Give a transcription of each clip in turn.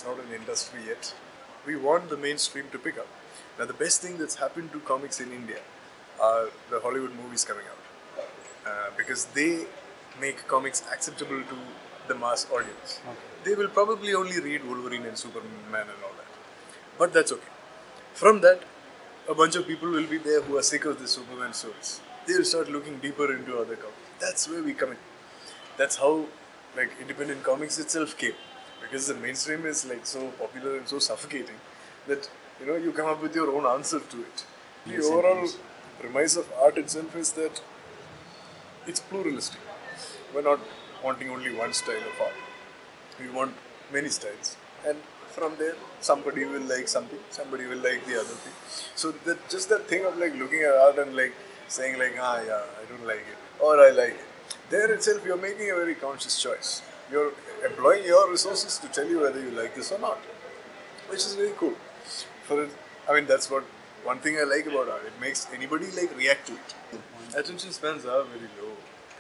it's not an industry yet. We want the mainstream to pick up. Now, the best thing that's happened to comics in India are the Hollywood movies coming out. Because they make comics acceptable to the mass audience. Okay. They will probably only read Wolverine and Superman and all that. But that's okay. From that, a bunch of people will be there who are sick of the Superman stories. They will start looking deeper into other comics. That's where we come in. That's how like independent comics itself came. Because the mainstream is like so popular and so suffocating that you come up with your own answer to it. The Yes, overall yes. premise of art itself is that it's pluralistic. We're not wanting only one style of art. We want many styles. And from there, somebody will like something, somebody will like the other thing. So that just that thing of like looking at art and like saying like, yeah, I don't like it, or I like it. There itself, you're making a very conscious choice. You're employing your resources to tell you whether you like this or not, which is very cool. For it, I mean, that's what one thing I like about art. It makes anybody like react to it. Attention spans are very low,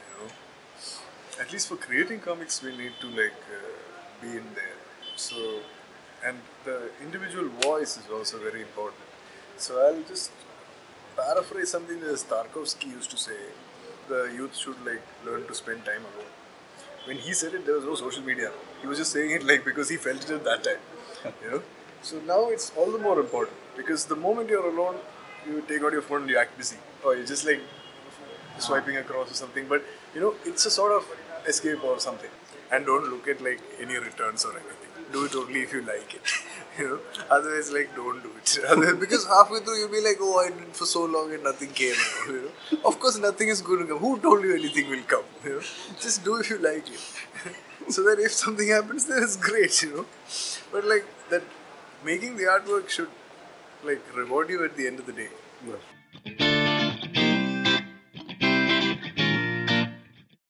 At least for creating comics, we need to like be in there. So, and the individual voice is also very important. So I'll just paraphrase something that Tarkovsky used to say: the youth should like learn to spend time alone. When he said it, there was no social media. He was just saying it like because he felt it at that time, So now it's all the more important because the moment you're alone, you take out your phone and you act busy, or you're just like swiping across or something. But it's a sort of escape or something. And don't look at like any returns or anything. Do it only if you like it. Otherwise, like don't do it. Because halfway through you'll be like, oh, I did it for so long and nothing came out. Of course, nothing is going to come. Who told you anything will come? Just do if you like it. So that if something happens, then it's great. But like that, making the artwork should like reward you at the end of the day. Yes.